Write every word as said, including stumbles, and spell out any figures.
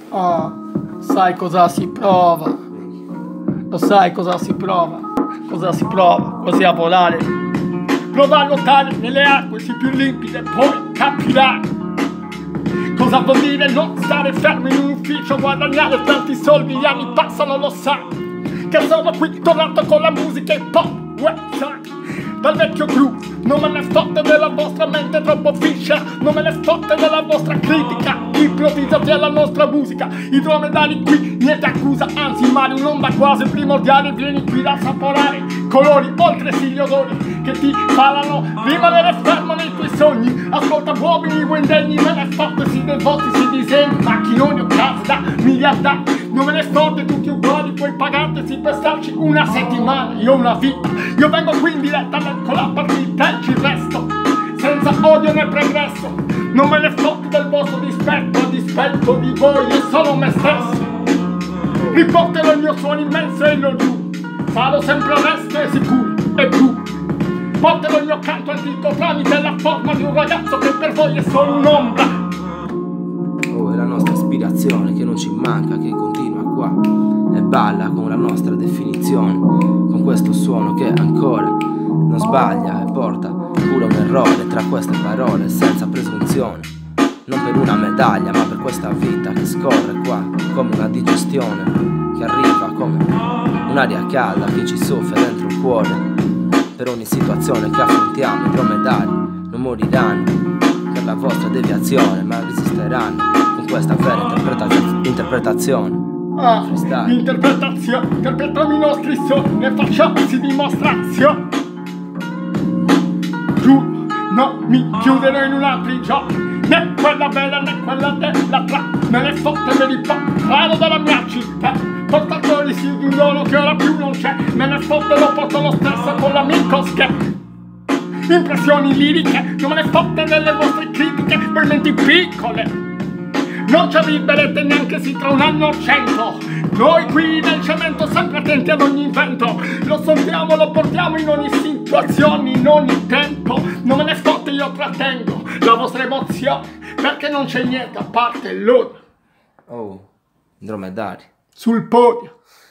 Ah, sai cosa si prova? Lo sai cosa si prova? Cosa si prova? Così a volare. Prova a nuotare nelle acque sì più limpide, poi capirai cosa vuol dire non stare fermo in un ufficio, guadagnare tanti soldi, gli anni passano, lo sai. Che sono qui tornato con la musica hip hop, website. Dal vecchio crew, non me ne fotte della vostra mente troppo fiscia, non me ne fotte della vostra critica, ipnotizzati alla nostra musica, i dromedari qui, niente accusa, anzi male, un'onda quasi primordiale, vieni qui da assaporare colori, oltre sì gli odori, che ti parlano, rimanere fermo nei tuoi sogni, ascolta uomini, indegni, me ne fotte sì dei voti, si disegni, macchinoni o case da miliardari, non me ne fotte tutti uguali, puoi pagarti per starci una settimana, io una vita, io vengo qui in diretta con la partita e ci resto, senza odio né progresso, non me ne fotte del vostro dispetto, a dispetto di voi, io sono me stesso, riporterò il mio suono immenso e lo giù, sarò sempre onesto e sicuro e blu, porterò il mio canto antico tramite la forma di un ragazzo che per voi è solo un'ombra. Oh, è la nostra ispirazione che non ci manca, che continua qua e balla con la nostra definizione, con questo suono che ancora non sbaglia e porta pure un errore tra queste parole senza presunzione, non per una medaglia ma per questa vita che scorre qua come una digestione che arriva come un'aria calda che ci soffia dentro il cuore. Per ogni situazione che affrontiamo i dromedari non moriranno per la vostra deviazione, ma resisteranno con questa vera interpretazio interpretazione. Ah, interpretazione, interpretiamo i nostri sogni e facciamoci dimostrazione. Giuro, non mi chiuderò in un altro gioco, né quella bella né quella della tra, me ne fotte me li raro dalla mia città, portatori sì di un dono che ora più non c'è, me ne fotte lo porto lo stesso con l'amico che impressioni liriche, non me ne fotte delle vostre critiche per menti piccole. Non ci arriverete neanche sì tra un anno o cento. Noi qui nel cemento sempre attenti ad ogni invento, lo sentiamo, lo portiamo in ogni situazione, in ogni tempo. Non me ne fotte, io trattengo la vostra emozione, perché non c'è niente a parte loro. Oh, dromedari sul podio.